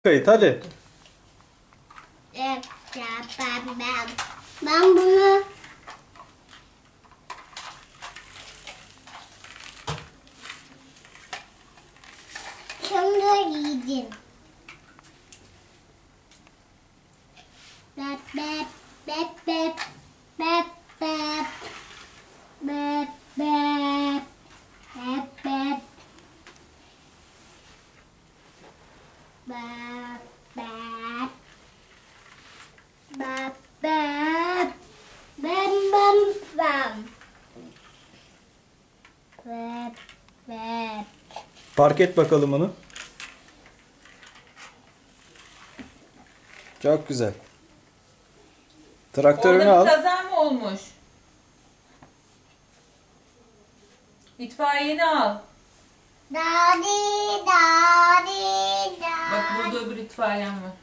Kayıt hadi. Ben bunu şimdi yiyeceğim. Bep bep bep bep bep bep bep bep bep bep bep bep bep bep bem bem bem bep bep. Fark et bakalım onu. Çok güzel. Traktörünü Orada al. bir kaza mı olmuş? İtfaiyeni al. Dadi dadi Bak dadi. burada öbür itfaiyen var.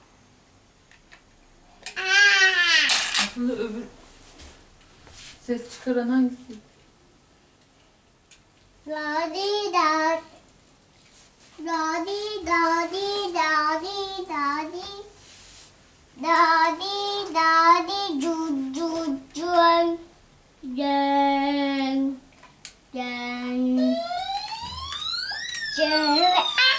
Aslında öbür ses çıkaran hangisi? Dadi dadi dadi dadi dadi dadi dadi dadi cu cu cuen cuen cuen cuen.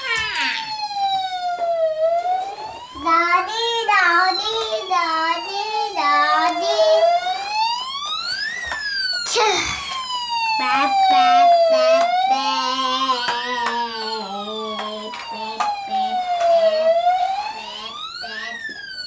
Dadi dadi dadi dadi. Tüh. Bap bap bap bap. Bap bap bap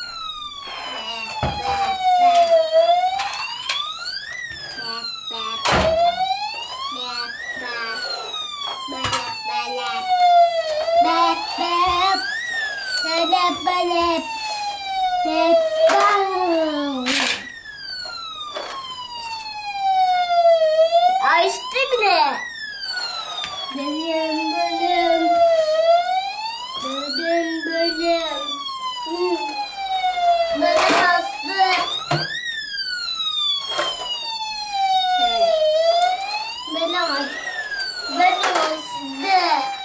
bap bap. Açtı bile. Bölüm bölüm. Bölüm bölüm. Bana bastı. Bana bastı.